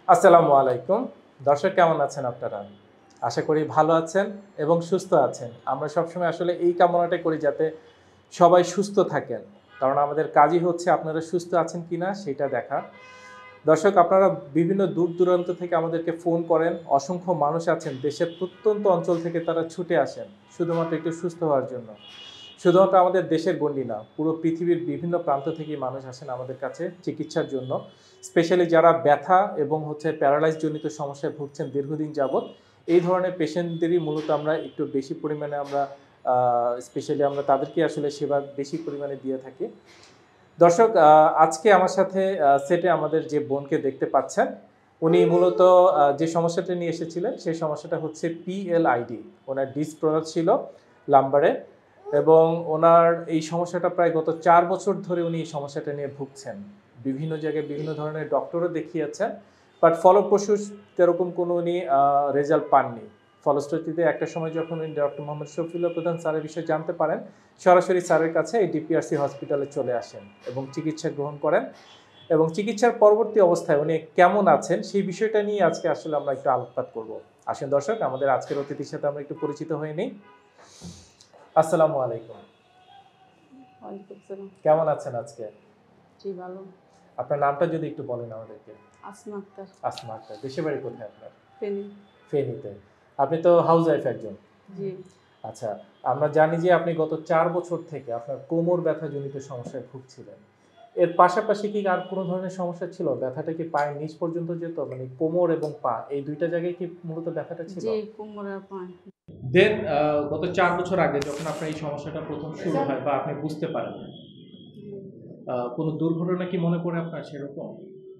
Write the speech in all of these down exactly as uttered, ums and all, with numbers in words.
আসসালামু আলাইকুম। দর্শক কেমন আছেন আপনারা? আশা করি ভালো আছেন এবং সুস্থ আছেন। আমরা সবসময় আসলে এই কামনাটাই করি যাতে সবাই সুস্থ থাকেন। কারণ আমাদের কাজই হচ্ছে আপনারা সুস্থ আছেন কিনা সেটা দেখা। দর্শক আপনারা বিভিন্ন দূর দূরান্ত থেকে আমাদেরকে ফোন করেন। অসংখ্য মানুষ আছেন দেশের প্রত্যন্ত অঞ্চল থেকে তারা ছুটে আসেন শুধুমাত্র একটু সুস্থ হওয়ার জন্য। শুধুমাত্র আমাদের দেশের গণ্ডি না, পুরো পৃথিবীর বিভিন্ন প্রান্ত থেকেই মানুষ আসেন আমাদের কাছে চিকিৎসার জন্য। স্পেশালি যারা ব্যথা এবং হচ্ছে প্যারালাইজ জনিত সমস্যায় ভুগছেন দীর্ঘদিন যাবৎ, এই ধরনের পেশেন্টদেরই মূলত আমরা একটু বেশি পরিমাণে আমরা স্পেশালি আমরা তাদেরকে আসলে সেবা বেশি পরিমাণে দিয়ে থাকি। দর্শক আজকে আমার সাথে সেটে আমাদের যে বোনকে দেখতে পাচ্ছেন, উনি মূলত যে সমস্যাটা নিয়ে এসেছিলেন সেই সমস্যাটা হচ্ছে পিএলআইডি। ওনার ডিস্ক প্রদান ছিল লাম্বারে এবং ওনার এই সমস্যাটা প্রায় গত চার বছর ধরে উনি এই সমস্যাটা নিয়ে ভুগছেন। বিভিন্ন জায়গায় বিভিন্ন ধরনের ডক্টরও দেখিয়েছেন, বাট ফলপ্রসূ সেরকম কোনো উনি রেজাল্ট পাননি। ফলশ্রুতিতে একটা সময় যখন উনি ডক্টর মোহাম্মদ শফিউল্লাহ প্রধান স্যারের বিষয়ে জানতে পারেন, সরাসরি স্যারের কাছে এই ডিপিআরসি হসপিটালে চলে আসেন এবং চিকিৎসা গ্রহণ করেন। এবং চিকিৎসার পরবর্তী অবস্থায় উনি কেমন আছেন সেই বিষয়টা নিয়ে আজকে আসলে আমরা একটু আলোকপাত করব। আসেন দর্শক, আমাদের আজকের অতিথির সাথে আমরা একটু পরিচিত হয়ে নিই। আসসালামু আলাইকুম। ওয়ালাইকুম আসসালাম। কেমন আছেন আজকে? জি ভালো। আপনার নামটা যদি একটু বলেন আমাদেরকে। আসমা আক্তার। আসমা আক্তার। দেশের বাড়ি কোথায় আপনার? ফেনী। ফেনীতে। আপনি তো হাউস ওয়াইফ একজন। জি। আচ্ছা, আমরা জানি যে আপনি গত চার বছর থেকে আপনার কোমর ব্যথা জনিত সমস্যায় ভুগছিলেন। এর পাশাপাশি কি আর কোনো ধরনের সমস্যা ছিল? ব্যথাটা কি পায়ের নিচ পর্যন্ত যেত? মানে কোমর এবং পা এই দুইটা জায়গায় কি মূলত ব্যথাটা ছিল? জি, কোমর আর পা। দেন গত চার বছর আগে যখন আপনার এই সমস্যাটা প্রথম শুরু হয় বা আপনি বুঝতে পারেন, কোনো দুর্ঘটনা কি মনে পড়ে আপনার সেরকম?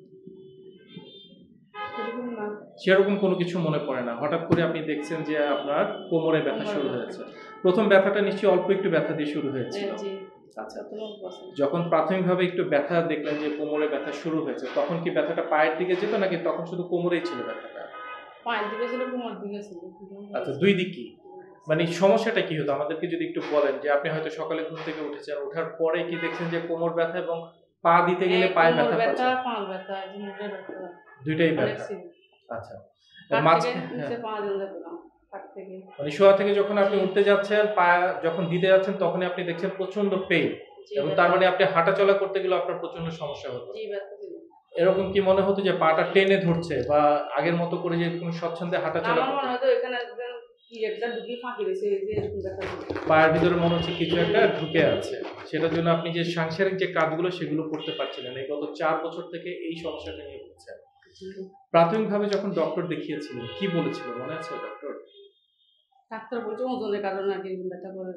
সেরকম কোনো কিছু মনে পড়ে না। হঠাৎ করে আপনি দেখছেন যে আপনার কোমরে ব্যথা শুরু হয়েছে। প্রথম ব্যথাটা নিশ্চয়ই অল্প একটু ব্যথা দিয়ে শুরু হয়েছিল। জি। আচ্ছা, যখন প্রাথমিকভাবে একটু ব্যথা দেখলেন যে কোমরে ব্যথা শুরু হয়েছে, তখন কি ব্যথাটা পায়ের দিকে যেত নাকি তখন শুধু কোমরেই ছিল ব্যথাটা? পায়ের দিকে ছিল, কোমর দিকে ছিল। আচ্ছা, দুই দিকই। মানে সমস্যাটা কি হতো আমাদেরকে যদি একটু বলেন, যে আপনি হয়তো সকালে ঘুম থেকে উঠেছেন, ওঠার পরে কি দেখছেন যে কোমর ব্যথা এবং পা দিতে গেলে পায়ে ব্যথা পাচ্ছেন? ব্যথা, পা ব্যথা, এই মুখে ব্যথা। দুইটাই ব্যথা। আচ্ছা। মাঝখানে নিচে পা দিলে পেলাম পাক থেকে। মানে শোয়া থেকে যখন আপনি উঠতে যাচ্ছেন, পা যখন দিতে যাচ্ছেন তখনই আপনি দেখছেন প্রচন্ড পেইন। এবং তার মানে আপনি হাঁটাচলা করতে গেলে আপনার প্রচন্ড সমস্যা হতো। জি, ব্যথা ছিল। এরকম কি মনে হতো যে পাটা টেনে ধরছে বা আগের মতো করে যে কোনো স্বচ্ছন্দে হাঁটাচলা আমার মনে হতো এখানে কি একটা ঢুকে ফাঁকি দিয়েছে, এই যে এরকম ব্যথা ছিল। পায়ের ভিতরে মনে হচ্ছে কিছু একটা ঢুকে আছে। সেটার জন্য আপনি যে সাংসারিক যে কাজগুলো সেগুলো করতে পারছিলেন। এই গত চার বছর থেকে এই সমস্যাটা নিয়ে ভুগছেন। প্রাথমিকভাবে যখন ডক্টর দেখিয়েছিলেন কি বলেছিল মনে আছে ডক্টর? ডাক্তার বলছে ওজনের কারণে নাকি ব্যথা করে।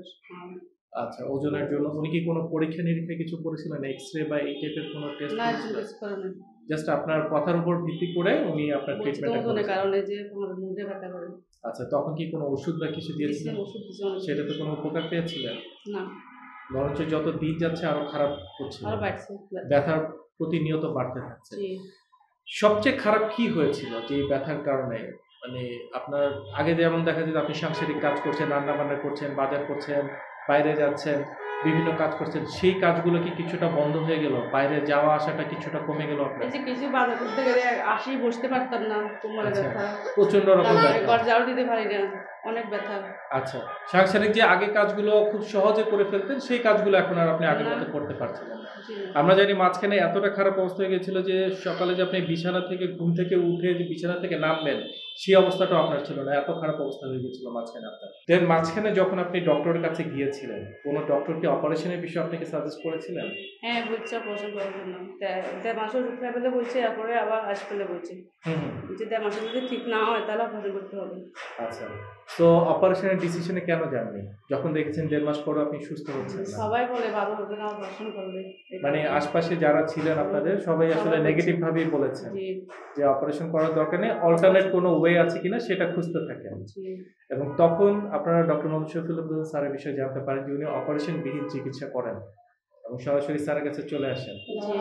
আচ্ছা, ওজনের জন্য উনি কি কোনো পরীক্ষা নিরীক্ষা কিছু করেছিলেন, এক্স-রে বা এই টাইপের কোনো টেস্ট করেছিলেন? না, টেস্ট করেন। জাস্ট আপনার কথার উপর ভিত্তি করে উনি আপনার ট্রিটমেন্টটা ওজনের কারণে যে তোমার মুখে ব্যথা করে। আচ্ছা, তখন কি কোনো ওষুধ বা কিছু দিয়েছিলেন? ওষুধ দিয়েছিলেন। সেটাতে কোনো উপকার পেয়েছিলেন? না। বরঞ্চ যত দিন যাচ্ছে আরো খারাপ হচ্ছে, আরো বাড়ছে, ব্যথা প্রতিনিয়ত বাড়তে থাকছে। জি। সবচেয়ে খারাপ কি হয়েছিল যে এই ব্যথার কারণে? মানে আপনার আগে যেমন দেখা যেত আপনি সাংসারিক কাজ করছেন, রান্না বান্না করছেন, বাজার করছেন, বাইরে যাচ্ছেন, বিভিন্ন কাজ করছেন, সেই কাজগুলো কি কিছুটা বন্ধ হয়ে গেল? বাইরে যাওয়া আসাটা কিছুটা কমে গেল আপনার? এই যে কিছু বাজার করতে গেলে আসি বসতে পারতাম না, কোমরে ব্যথা, প্রচন্ড রকম ব্যথা, ঘর ঝাড়ু দিতে পারি না, অনেক ব্যথা। আচ্ছা, সাংসারিক যে আগে কাজগুলো খুব সহজে করে ফেলতেন সেই কাজগুলো এখন আর আপনি আগের মতো করতে পারছেন না। আমরা জানি মাঝখানে এতটা খারাপ অবস্থা হয়ে গেছিল যে সকালে যে আপনি বিছানা থেকে ঘুম থেকে উঠে যে বিছানা থেকে নামবেন সেই অবস্থাটাও আপনার ছিল না, এত খারাপ অবস্থা হয়ে গেছিল মাঝখানে আপনার। দেন মাঝখানে যখন আপনি ডক্টরের কাছে গিয়েছিলেন, কোনো ডক্টর কি অপারেশনের বিষয়ে আপনাকে সাজেস্ট করেছিলেন? হ্যাঁ, বলছে অপারেশন করার জন্য। দেড় মাসের উঠে ফেলে বলছে, এরপরে আবার হাসপাতালে বলছে যে দেড় মাসের যদি ঠিক না হয় তাহলে অপারেশন করতে হবে। আচ্ছা, তো অপারেশনের ডিসিশনে কেন যাননি যখন দেখেছেন দেড় মাস পরে আপনি সুস্থ হচ্ছেন না? সবাই বলে ভালো হবে না অপারেশন করলে। মানে আশপাশে যারা ছিলেন আপনাদের সবাই আসলে নেগেটিভ ভাবেই বলেছেন যে অপারেশন করার দরকার নেই, অল্টারনেট কোনো ওয়ে আছে কিনা সেটা খুঁজতে থাকেন। এবং তখন আপনারা ডক্টর মোহাম্মদ শফিউল্লাহ প্রধান স্যারের বিষয়ে জানতে পারেন যে উনি অপারেশন বিহীন চিকিৎসা করেন এবং সরাসরি স্যারের কাছে চলে আসেন।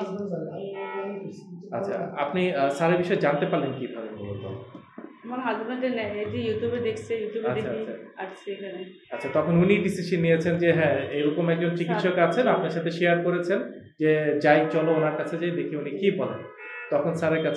আচ্ছা, আপনি স্যারের বিষয়ে জানতে পারলেন কিভাবে? মূলত আমার হাজবেন্ডের এই যে ইউটিউবে দেখছে, ইউটিউবে দেখে আসছে এখানে। আচ্ছা, তখন উনি ডিসিশন নিয়েছেন যে হ্যাঁ এরকম একজন চিকিৎসক আছেন, আপনার সাথে শেয়ার করেছেন যে যাই চলো ওনার কাছে যাই দেখি উনি কি বলেন। তখন স্যারের কাছে আসেন।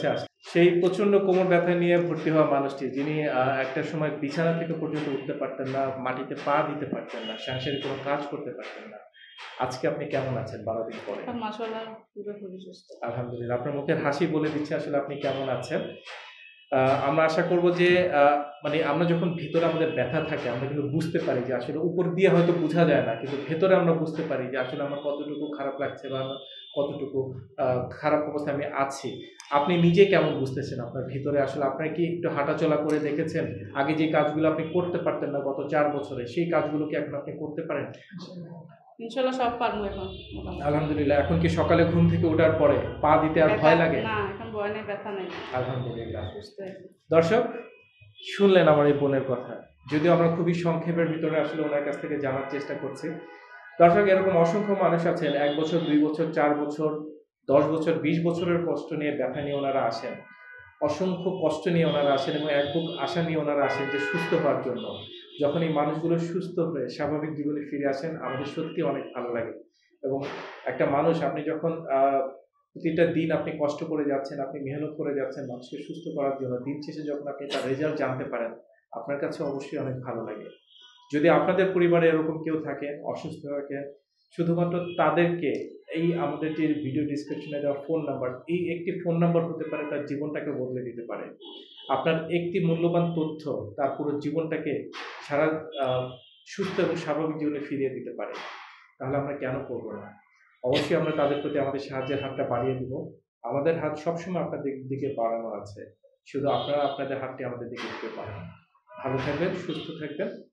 সেই প্রচন্ড কোমর ব্যথা নিয়ে ভর্তি হওয়া মানুষটি, যিনি আহ, একটা সময় বিছানা থেকে পর্যন্ত উঠতে পারতেন না, মাটিতে পা দিতে পারতেন না, সাংসারিক কোনো কাজ করতে পারতেন না, আজকে আপনি কেমন আছেন বারো দিন পরে? মাশাআল্লাহ পুরোপুরি সুস্থ। আলহামদুলিল্লাহ, আপনার মুখের হাসি বলে দিচ্ছে আসলে আপনি কেমন আছেন। আহ, আমরা আশা করব যে আহ, মানে আমরা যখন ভিতরে আমাদের ব্যথা থাকে আমরা কিন্তু বুঝতে পারি যে আসলে উপর দিয়ে হয়তো বোঝা যায় না, কিন্তু ভেতরে আমরা বুঝতে পারি যে আসলে আমার কতটুকু খারাপ লাগছে বা আমার কতটুকু আহ, খারাপ অবস্থায় আমি আছি। আপনি নিজে কেমন বুঝতেছেন আপনার ভিতরে? আসলে আপনার কি একটু হাঁটাচলা করে দেখেছেন? আগে যে কাজগুলো আপনি করতে পারতেন না গত চার বছরে, সেই কাজগুলো কি এখন আপনি করতে পারেন? ইনশাআল্লাহ সব পারবো এখন মোটামুটি। আলহামদুলিল্লাহ। এখন কি সকালে ঘুম থেকে ওঠার পরে পা দিতে আর ভয় লাগে? না, এখন ভয় নেই, ব্যথা নেই, আলহামদুলিল্লাহ। সুস্থ আছি। দর্শক, শুনলেন আমার এই বোনের কথা। যদিও আমরা খুবই সংক্ষেপের ভিতরে আসলে ওনার কাছ থেকে জানার চেষ্টা করছি। দর্শক, এরকম অসংখ্য মানুষ আছেন এক বছর, দুই বছর, চার বছর, দশ বছর, বিশ বছরের কষ্ট নিয়ে, ব্যথা নিয়ে ওনারা আসেন, অসংখ্য কষ্ট নিয়ে ওনারা আসেন এবং এক বুক আশা নিয়ে ওনারা আসেন যে সুস্থ হওয়ার জন্য। যখন এই মানুষগুলো সুস্থ হয়ে স্বাভাবিক জীবনে ফিরে আসেন, আমাদের সত্যি অনেক ভালো লাগে। এবং একটা মানুষ, আপনি যখন আহ প্রতিটা দিন আপনি কষ্ট করে যাচ্ছেন, আপনি মেহনত করে যাচ্ছেন মানুষকে সুস্থ করার জন্য, দিন শেষে যখন আপনি তার রেজাল্ট জানতে পারেন, আপনার কাছে অবশ্যই অনেক ভালো লাগে। যদি আপনাদের পরিবারে এরকম কেউ থাকেন, অসুস্থ থাকেন, শুধুমাত্র তাদেরকে এই আমাদের যে ভিডিও ডিসক্রিপশনে দেওয়া ফোন নাম্বার, এই একটি ফোন নাম্বার হতে পারে তার জীবনটাকে বদলে দিতে পারে। আপনার একটি মূল্যবান তথ্য তার পুরো জীবনটাকে সারা আহ, সুস্থ এবং স্বাভাবিক জীবনে ফিরিয়ে দিতে পারে। তাহলে আমরা কেন করবো না? অবশ্যই আমরা তাদের প্রতি আমাদের সাহায্যের হাতটা বাড়িয়ে দিব। আমাদের হাত সবসময় আপনাদের দিকে বাড়ানো আছে, শুধু আপনারা আপনাদের হাতটি আমাদের দিকে দিতে পারেন। ভালো থাকবেন, সুস্থ থাকবেন।